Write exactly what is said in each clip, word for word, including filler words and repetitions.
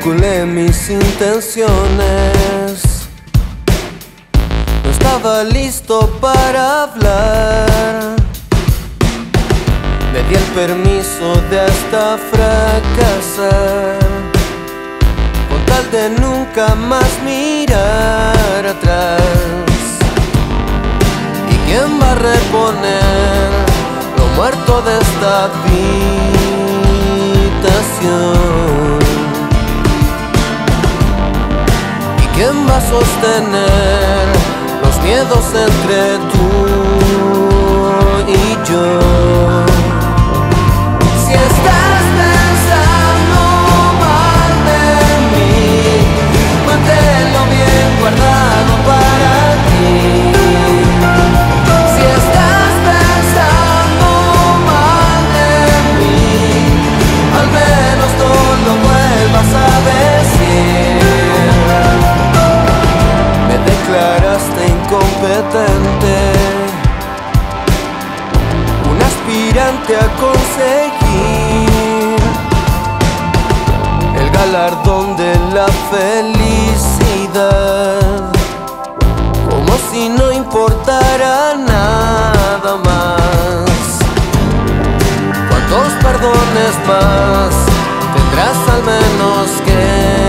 calculé mis intenciones. No estaba listo para hablar. Me di el permiso de hasta fracasar, con tal de nunca más mirar atrás. ¿Y quién va a reponer lo muerto de esta habitación? ¿Y quién va a sostener los miedos entre tú y yo? Si estás pensando mal de mí, manténlo bien guardado para ti. Si estás pensando mal de mí, al menos no lo vuelvas a decir. Me declaraste incompetente, un aspirante a conseguir el galardón de la felicidad, como si no importara nada más. ¿Cuántos perdones más tendrás al menos que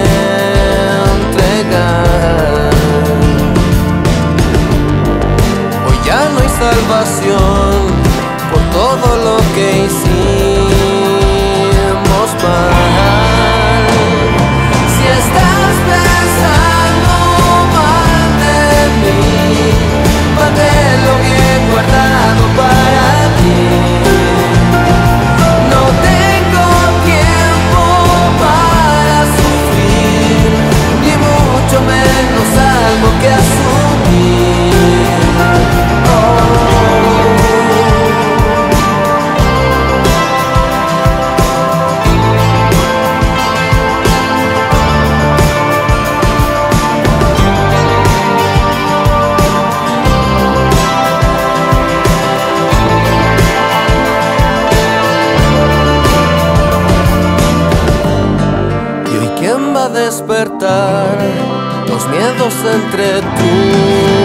entregar? Hoy ya no hay salvación por todo lo que hicimos mal. Si estás pensando mal de mí, manténlo bien guardado para ti. No tengo tiempo para sufrir, ni mucho menos algo que asumir. Oh. ¿Quién va a despertar los miedos entre tú